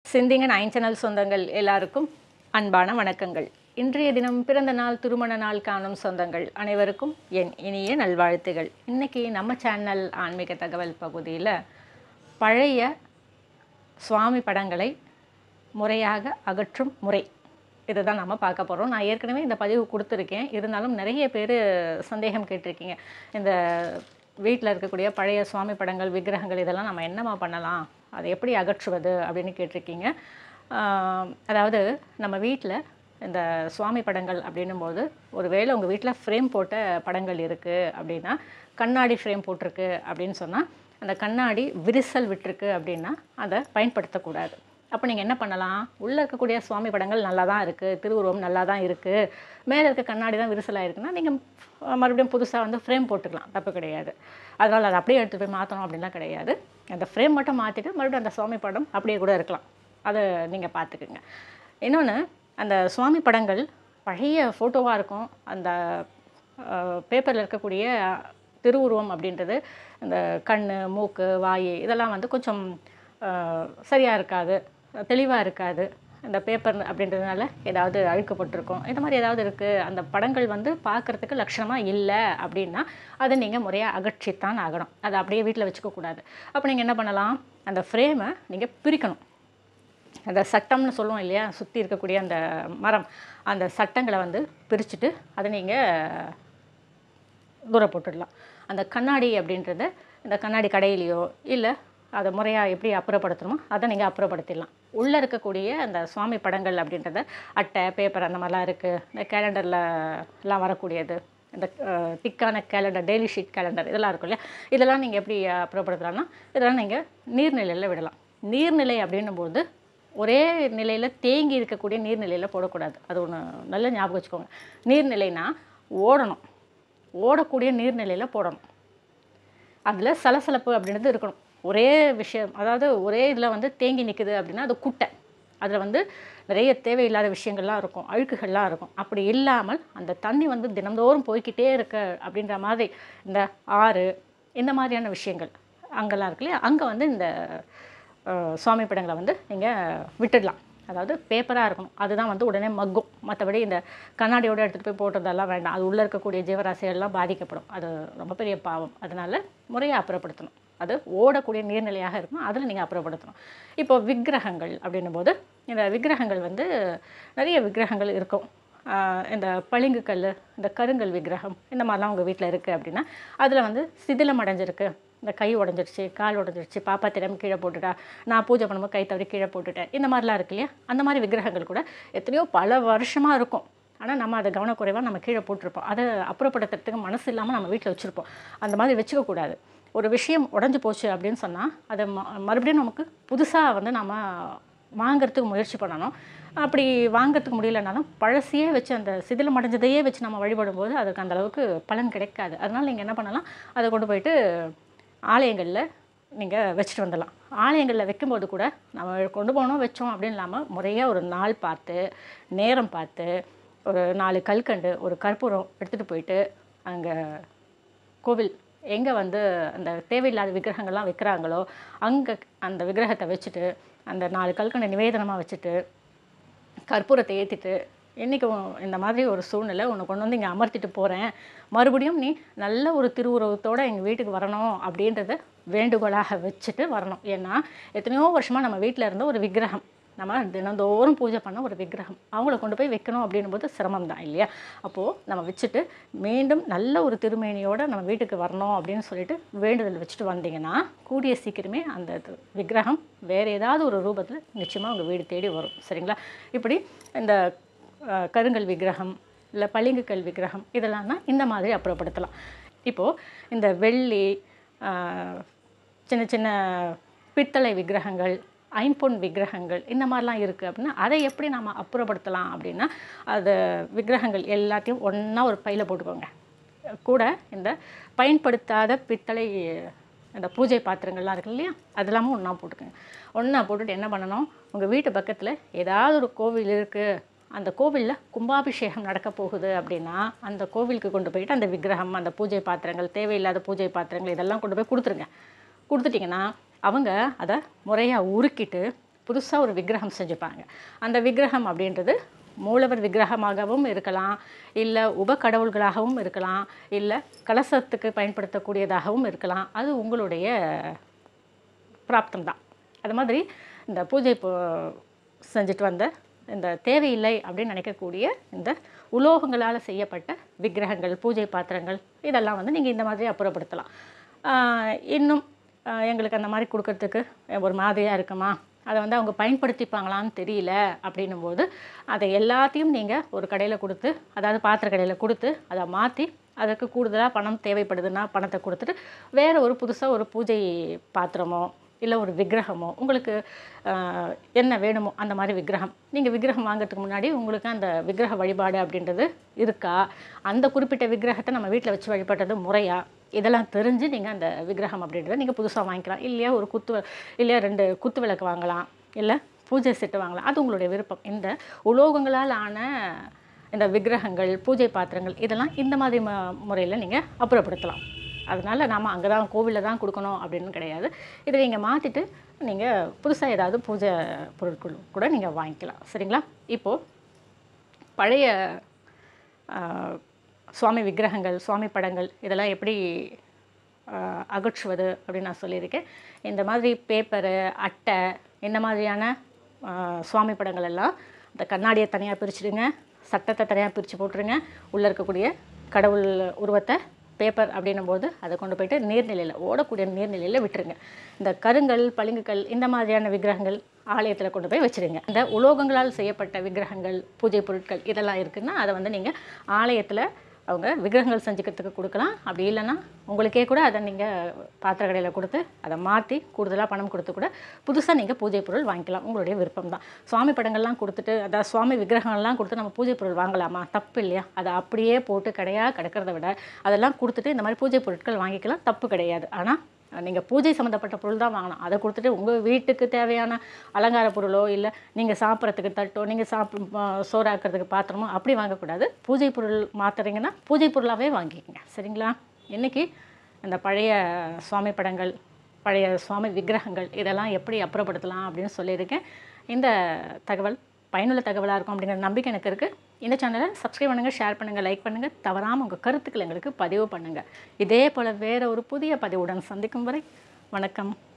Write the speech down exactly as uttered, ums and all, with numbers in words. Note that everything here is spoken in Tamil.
சிந்திங்க நைன் சேனல் சொந்தங்கள் எல்லாருக்கும் அன்பான வணக்கங்கள். இன்றைய தினம் பிறந்த நாள் திருமண நாள் காணும் சொந்தங்கள் அனைவருக்கும் என் இனிய நல்வாழ்த்துகள். இன்றைக்கி நம்ம சேனல் ஆன்மீக தகவல் பகுதியில் பழைய சுவாமி படங்களை முறையாக அகற்றும் முறை இதை தான் நம்ம பார்க்க போகிறோம். நான் ஏற்கனவே இந்த பதிவு கொடுத்துருக்கேன். இருந்தாலும் நிறைய பேர் சந்தேகம் கேட்டிருக்கீங்க. இந்த வீட்டில் இருக்கக்கூடிய பழைய சுவாமி படங்கள் விக்கிரகங்கள் இதெல்லாம் நம்ம என்னமா பண்ணலாம், அதை எப்படி அகற்றுவது அப்படின்னு கேட்டிருக்கீங்க. அதாவது நம்ம வீட்டில் இந்த சுவாமி படங்கள் அப்படின்னும் போது ஒரு வேளை உங்கள் வீட்டில் ஃப்ரேம் போட்ட படங்கள் இருக்குது அப்படின்னா, கண்ணாடி ஃப்ரேம் போட்டிருக்கு அப்படின்னு சொன்னால் அந்த கண்ணாடி விரிசல் விட்டுருக்கு அப்படின்னா அதை பயன்படுத்தக்கூடாது. அப்போ நீங்கள் என்ன பண்ணலாம், உள்ளே இருக்கக்கூடிய சுவாமி படங்கள் நல்லா தான் இருக்குது, திருவுருவம் நல்லா தான் இருக்குது, மேலே இருக்க கண்ணாடி தான் விரிசலாக இருக்குன்னா நீங்கள் மறுபடியும் புதுசாக வந்து ஃப்ரேம் போட்டுக்கலாம், தப்பு கிடையாது. அதனால் அதை அப்படியே எடுத்துகிட்டு போய் மாற்றணும் அப்படின்லாம் கிடையாது. அந்த ஃப்ரேம் மட்டும் மாற்றிட்டு மறுபடியும் அந்த சுவாமி படம் அப்படியே கூட இருக்கலாம். அதை நீங்கள் பார்த்துக்குங்க. இன்னொன்று, அந்த சுவாமி படங்கள் பழைய ஃபோட்டோவாக இருக்கும். அந்த பேப்பரில் இருக்கக்கூடிய திருவுருவம் அப்படின்றது இந்த கண், மூக்கு, வாய் இதெல்லாம் வந்து கொஞ்சம் சரியாக இருக்காது, தெளிவாக இருக்காது. இந்த பேப்பர் அப்படின்றதுனால ஏதாவது அழுக்கப்பட்டிருக்கும், இந்த மாதிரி ஏதாவது இருக்குது, அந்த படங்கள் வந்து பார்க்குறதுக்கு லட்சணமாக இல்லை அப்படின்னா அதை நீங்கள் முறையாக அகற்றித்தான் ஆகணும். அதை அப்படியே வீட்டில் வச்சுக்கக்கூடாது. அப்போ நீங்கள் என்ன பண்ணலாம், அந்த ஃப்ரேமை நீங்கள் பிரிக்கணும். அந்த சட்டம்னு சொல்லுவோம் இல்லையா, சுற்றி இருக்கக்கூடிய அந்த மரம், அந்த சட்டங்களை வந்து பிரிச்சுட்டு அதை நீங்கள் தூர போட்டுடலாம். அந்த கண்ணாடி அப்படின்றத இந்த கண்ணாடி கடையிலையோ இல்லை அதை முறையாக எப்படி அப்புறப்படுத்தணுமோ அதை நீங்கள் அப்புறப்படுத்திடலாம். உள்ளே இருக்கக்கூடிய அந்த சுவாமி படங்கள் அப்படின்றத அட்டை, பேப்பர் அந்த மாதிரிலாம் இருக்குது. இந்த கேலண்டர்லலாம் வரக்கூடியது, இந்த திக்கான கேலண்டர், டெய்லி ஷீட் கேலண்டர் இதெல்லாம் இருக்கும் இல்லையா, இதெல்லாம் நீங்கள் எப்படி அப்புறப்படுத்தலாம்னா இதெல்லாம் நீங்கள் நீர்நிலையில் விடலாம். நீர்நிலை அப்படின்னும்போது ஒரே நிலையில் தேங்கி இருக்கக்கூடிய நீர்நிலையில் போடக்கூடாது. அது ஒன்று நல்ல ஞாபகம் வச்சுக்கோங்க. நீர்நிலைனா ஓடணும், ஓடக்கூடிய நீர்நிலையில் போடணும். அதில் சலசலப்பு அப்படின்றது இருக்கணும். ஒரே விஷயம், அதாவது ஒரே இதில் வந்து தேங்கி நிற்குது அப்படின்னா அது குட்டை, அதில் வந்து நிறைய தேவையில்லாத விஷயங்கள்லாம் இருக்கும், அழுக்குகள்லாம் இருக்கும். அப்படி இல்லாமல் அந்த தண்ணி வந்து தினந்தோறும் போய்கிட்டே இருக்க அப்படின்ற மாதிரி இந்த ஆறு இந்த மாதிரியான விஷயங்கள் அங்கெல்லாம் இருக்கு இல்லையா, அங்கே வந்து இந்த சுவாமி படங்களை வந்து நீங்கள் விட்டுடலாம். அதாவது பேப்பராக இருக்கணும், அதுதான் வந்து உடனே மக்கும். மற்றபடி இந்த கண்ணாடியோடு எடுத்துகிட்டு போய் போட்டதெல்லாம் வேண்டாம். அது உள்ளே இருக்கக்கூடிய ஜீவராசிகள்லாம் பாதிக்கப்படும், அது ரொம்ப பெரிய பாவம். அதனால் முறையாக அப்புறப்படுத்தணும். அது ஓடக்கூடிய நீர்நிலையாக இருக்கணும், அதில் நீங்கள் அப்புறப்படுத்தணும். இப்போ விக்கிரகங்கள் அப்படின்னும் போது இந்த விக்கிரகங்கள் வந்து நிறைய விக்கிரகங்கள் இருக்கும். இந்த பளிங்கு கல், இந்த கருங்கல் விக்கிரகம் இந்த மாதிரிலாம் உங்கள் வீட்டில் இருக்குது அப்படின்னா அதில் வந்து சிதிலம் அடைஞ்சிருக்கு, இந்த கை உடஞ்சிருச்சு, கால் உடஞ்சிருச்சு, பாப்பா தெரியாமல் கீழே போட்டுட்டா, நான் பூஜை பண்ணும்போது கை தவறி கீழே போட்டுட்டேன், இந்த மாதிரிலாம் இருக்கு இல்லையா, அந்த மாதிரி விக்கிரகங்கள் கூட எத்தனையோ பல வருஷமாக இருக்கும். ஆனால் நம்ம அதை கவனக்குறைவாக நம்ம கீழே போட்டிருப்போம். அதை அப்புறப்படுத்துறதுக்கு மனசு இல்லாமல் நம்ம வீட்டில் வச்சுருப்போம். அந்த மாதிரி வச்சுக்கக்கூடாது. ஒரு விஷயம் உடஞ்சி போச்சு அப்படின்னு சொன்னால் அதை ம மறுபடியும் நமக்கு புதுசாக வந்து நம்ம வாங்கிறதுக்கு முயற்சி பண்ணணும். அப்படி வாங்கிறதுக்கு முடியலனாலும் பழசையே வச்சு, அந்த சிதிலம் அடைஞ்சதையே வச்சு நம்ம வழிபடும்போது அதுக்கு அந்தளவுக்கு பலன் கிடைக்காது. அதனால் நீங்கள் என்ன பண்ணலாம், அதை கொண்டு போயிட்டு ஆலயங்களில் நீங்கள் வச்சுட்டு வந்துடலாம். ஆலயங்களில் வைக்கும்போது கூட நம்ம கொண்டு போனோம் வச்சோம் அப்படின்னு இல்லாமல் முறையாக ஒரு நாள் பார்த்து, நேரம் பார்த்து, ஒரு நாலு கல்கண்டு, ஒரு கற்பூரம் எடுத்துகிட்டு போயிட்டு அங்கே கோவில் எங்கே வந்து அந்த தேவையில்லாத விக்கிரகங்கள்லாம் வைக்கிறாங்களோ அங்கே அந்த விக்கிரகத்தை வச்சுட்டு அந்த நாலு கல்கண்டை நிவேதனமாக வச்சுட்டு கற்பூரத்தை ஏற்றிட்டு, இன்றைக்கி இந்த மாதிரி ஒரு சூழ்நிலை உன்னை கொண்டு வந்து இங்கே அமர்த்திட்டு போகிறேன், மறுபடியும் நீ நல்ல ஒரு திருவுருவத்தோடு எங்கள் வீட்டுக்கு வரணும் அப்படின்றத வேண்டுகோளாக வச்சுட்டு வரணும். ஏன்னா எத்தனையோ வருஷமாக நம்ம வீட்டில் இருந்த ஒரு விக்கிரகம், நம்ம தினந்தோறும் பூஜை பண்ண ஒரு விக்கிரகம், அவங்கள கொண்டு போய் வைக்கணும் அப்படின்னும் போது சிரமம் தான் இல்லையா. அப்போது நம்ம வச்சுட்டு மீண்டும் நல்ல ஒரு திருமேனியோடு நம்ம வீட்டுக்கு வரணும் அப்படின்னு சொல்லிட்டு வேண்டுதல் வச்சுட்டு வந்தீங்கன்னா கூடிய சீக்கிரமே அந்த விக்கிரகம் வேறு ஏதாவது ஒரு ரூபத்தில் நிச்சயமாக உங்கள் வீடு தேடி வரும். சரிங்களா. இப்படி இந்த கருங்கல் விக்கிரகம் இல்லை பளிங்குக்கல் விக்கிரகம் இதெல்லாம் தான் இந்த மாதிரி அப்புறப்படுத்தலாம். இப்போது இந்த வெள்ளி, சின்ன சின்ன பித்தளை விக்கிரகங்கள், ஐம்பொன் விக்கிரகங்கள் இந்த மாதிரிலாம் இருக்குது அப்படின்னா அதை எப்படி நம்ம அப்புறப்படுத்தலாம் அப்படின்னா, அது விக்கிரகங்கள் எல்லாத்தையும் ஒன்றா ஒரு பையில் போட்டுக்கோங்க. கூட இந்த பயன்படுத்தாத பித்தளை இந்த பூஜை பாத்திரங்கள்லாம் இருக்குது இல்லையா, அதெல்லாமும் ஒன்றா போட்டுக்கோங்க. ஒன்றா போட்டுட்டு என்ன பண்ணணும், உங்கள் வீட்டு பக்கத்தில் ஏதாவது ஒரு கோவில் இருக்குது, அந்த கோவிலில் கும்பாபிஷேகம் நடக்க போகுது அப்படின்னா அந்த கோவிலுக்கு கொண்டு போயிட்டு அந்த விக்கிரகம், அந்த பூஜை பாத்திரங்கள், தேவையில்லாத பூஜை பாத்திரங்கள் இதெல்லாம் கொண்டு போய் கொடுத்துருங்க. கொடுத்துட்டிங்கன்னா அவங்க அதை முறையாக உருக்கிட்டு புதுசாக ஒரு விக்கிரகம் செஞ்சுப்பாங்க. அந்த விக்கிரகம் அப்படின்றது மூலவர் விக்கிரகமாகவும் இருக்கலாம், இல்லை உபகடவுள்களாகவும் இருக்கலாம், இல்லை கலசத்துக்கு பயன்படுத்தக்கூடியதாகவும் இருக்கலாம். அது உங்களுடைய பிராப்தம் தான். அது மாதிரி இந்த பூஜை செஞ்சுட்டு வந்த இந்த தேவையில்லை அப்படின்னு நினைக்கக்கூடிய இந்த உலோகங்களால் செய்யப்பட்ட விக்கிரகங்கள், பூஜை பாத்திரங்கள் இதெல்லாம் வந்து நீங்கள் இந்த மாதிரி அப்புறப்படுத்தலாம். இன்னும் எங்களுக்கு அந்த மாதிரி கொடுக்கறதுக்கு ஒரு மாதிரியாக இருக்குமா, அதை வந்து அவங்க பயன்படுத்திப்பாங்களான்னு தெரியல அப்படின்னும் போது அதை எல்லாத்தையும் நீங்கள் ஒரு கடையில் கொடுத்து, அதாவது பாத்திர கடையில் கொடுத்து அதை மாற்றி அதற்கு கூடுதலாக பணம் தேவைப்படுதுன்னா பணத்தை கொடுத்துட்டு வேறு ஒரு புதுசாக ஒரு பூஜை பாத்திரமோ இல்லை ஒரு விக்கிரகமோ உங்களுக்கு என்ன வேணுமோ அந்த மாதிரி விக்கிரகம், நீங்கள் விக்கிரகம் வாங்கிறதுக்கு முன்னாடி உங்களுக்கு அந்த விக்கிரக வழிபாடு அப்படின்றது இருக்கா, அந்த குறிப்பிட்ட விக்கிரகத்தை நம்ம வீட்டில் வச்சு வழிபடுறது முறையா, இதெல்லாம் தெரிஞ்சு நீங்கள் அந்த விக்கிரகம் அப்படின்றத நீங்கள் புதுசாக வாங்கிக்கலாம். இல்லையா ஒரு குத்து இல்லையா ரெண்டு குத்து விளக்கு வாங்கலாம், இல்லை பூஜை செட்டு வாங்கலாம், அது உங்களுடைய விருப்பம். இந்த உலோகங்களால் ஆன இந்த விக்கிரகங்கள், பூஜை பாத்திரங்கள் இதெல்லாம் இந்த மாதிரி ம முறையில் நீங்கள் அப்புறப்படுத்தலாம். அதனால் நாம் அங்கே தான் கோவிலில் தான் கொடுக்கணும் அப்படின்னு கிடையாது. இதை நீங்கள் மாற்றிட்டு நீங்கள் புதுசாக ஏதாவது பூஜை பொருட்கள் கூட நீங்கள் வாங்கிக்கலாம். சரிங்களா? இப்போது பழைய சுவாமி விக்கிரகங்கள், சுவாமி படங்கள் இதெல்லாம் எப்படி அகற்றுவது அப்படின்னு நான் சொல்லியிருக்கேன். இந்த மாதிரி பேப்பரு, அட்டை, இந்த மாதிரியான சுவாமி படங்கள் எல்லாம் இந்த கண்ணாடியை தனியாக பிரிச்சுடுங்க, சட்டத்தை தனியாக பிரித்து போட்டுருங்க, உள்ளே இருக்கக்கூடிய கடவுள் உருவத்தை பேப்பர் அப்படின்னும் போது அதை கொண்டு போய்ட்டு நீர்நிலையில், ஓடக்கூடிய நீர்நிலையில் விட்டுருங்க. இந்த கருங்கல், பளிங்குக்கல் இந்த மாதிரியான விக்கிரகங்கள் ஆலயத்தில் கொண்டு போய் வச்சுருங்க. இந்த உலோகங்களால் செய்யப்பட்ட விக்கிரகங்கள், பூஜை பொருட்கள் இதெல்லாம் இருக்குதுன்னா அதை வந்து நீங்கள் ஆலயத்தில் அவங்க விக்கிரகங்கள் செஞ்சுக்கிறதுக்கு கொடுக்கலாம். அப்படி இல்லைன்னா உங்களுக்கே கூட அதை நீங்கள் பாத்திர கடையில் கொடுத்து அதை மாற்றி கூடுதலாக பணம் கொடுத்து கூட புதுசாக நீங்கள் பூஜை பொருள் வாங்கிக்கலாம். உங்களுடைய விருப்பம் தான். சுவாமி படங்கள்லாம் கொடுத்துட்டு, அதாவது சுவாமி விக்கிரகங்கள்லாம் கொடுத்து நம்ம பூஜை பொருள் வாங்கலாமா? தப்பு இல்லையா? அதை அப்படியே போட்டு கடையாக கிடக்கிறத விட அதெல்லாம் கொடுத்துட்டு இந்த மாதிரி பூஜை பொருட்கள் வாங்கிக்கலாம், தப்பு கிடையாது. ஆனால் நீங்கள் பூஜை சம்மந்தப்பட்ட பொருள் தான் வாங்கணும். அதை கொடுத்துட்டு உங்கள் வீட்டுக்கு தேவையான அலங்கார பொருளோ இல்லை நீங்கள் சாப்பிட்றதுக்கு தட்டோ, நீங்கள் சாப்பிட் சோறாக்கிறதுக்கு பாத்திரமோ அப்படி வாங்கக்கூடாது. பூஜை பொருள் மாற்றுறீங்கன்னா பூஜை பொருளாகவே வாங்கிக்கோங்க. சரிங்களா? இன்றைக்கி இந்த பழைய சுவாமி படங்கள், பழைய சுவாமி விக்கிரகங்கள் இதெல்லாம் எப்படி அப்புறப்படுத்தலாம் அப்படின்னு சொல்லியிருக்கேன். இந்த தகவல் பயனுள்ள தகவலாக இருக்கும் அப்படிங்கிற நம்பிக்கை எனக்கு இருக்குது. இந்த சேனலை சப்ஸ்கிரைப் பண்ணுங்கள், ஷேர் பண்ணுங்கள், லைக் பண்ணுங்கள். தவறாமல் உங்கள் கருத்துக்கள் எங்களுக்கு பதிவு பண்ணுங்கள். இதே போல் வேறு ஒரு புதிய பதிவுடன் சந்திக்கும் வரை வணக்கம்.